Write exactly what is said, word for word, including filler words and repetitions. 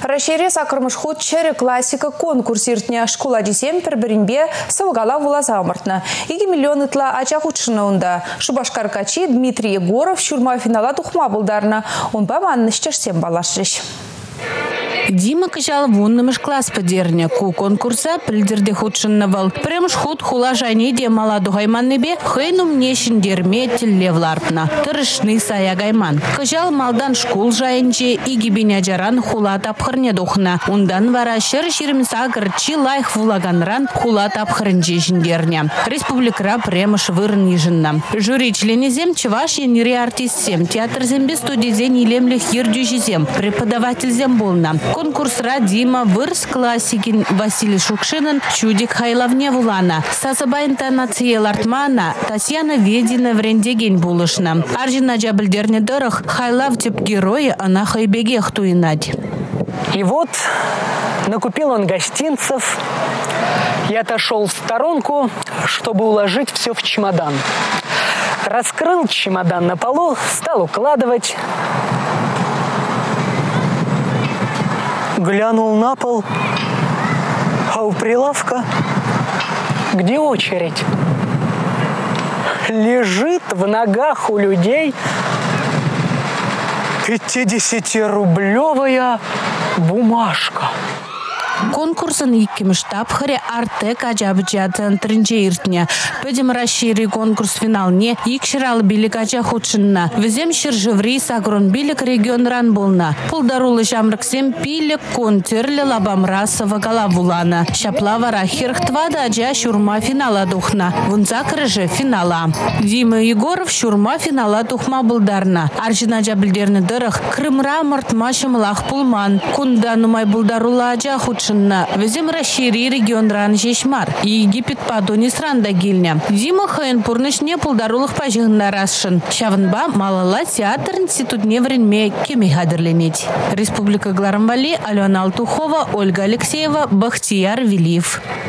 Рашире сакырмыш ход чере классика конкурс иртне школа десем перберинбе савгала вуласа амыртна. Иги миллион итла ача худшына унда. Шубашкар качи Дмитрий Егоров шурма финала тухма булдарна. Он баманны шчерсем балашрыш. Дима качал вуннымыш класс подерня. Ку конкурса пильдерде худшыннавал. Премш худ хула жанеде маладу гайманнебе хейнум нешін дерме теллевларпна. Тырышны сая гайман. Качал малдан школ жайынче иги беняджаран хула тапхырне духна. Ундан вара шыр ширмса гырчи лайх вулаганран хула тапхырынче жіндерня. Республикра премш вырын ежынна. Жюри членезем чеваш енире артистсем. Театр зембе студизен илемлих ердюжизем. Преподаватель земболна. Конкурсра Дима вырс классикин Василий Шукшинын чудик хайлавне вулана. Сасаба интонация лартмана Татьяна Ведина врендеген булышна. Аржина джабылдерне дырых хайлав тип героя она хайбеге хтуинать. И вот накупил он гостинцев и отошел в сторонку, чтобы уложить все в чемодан. Раскрыл чемодан на полу, стал укладывать. Глянул на пол, а у прилавка, где очередь, лежит в ногах у людей пятидесятирублевая бумажка. Конкурсын икким штаб харе артек ажабыча центринче иртне. Пөдем расшири конкурс финалне икширал билик ача худшынна. Візем ширжеври сагрон билик регионран болна. Пулдарулы жамрыксем пилик контерлі лабамрасова галавулана. Шаплава рахирхтвада ача шурма финала духна. Вунца крыжы финала. Дима Егоров шурма финала тухма булдарна. Аржина жабылдерні дырых Крымра мыртма шымлах пулман. Кунда нумай булдарула ача худшынна. Везем расшири регион ран жешмар. Египет падонис ранда гильня. Дима хайын пурнышне пулдарулых пажығында расшын. Шавынба малала театр институтне вренме кеме хадырленеть. Республика Гларамбали, Алена Алтухова, Ольга Алексеева, Бахтияр Велиев.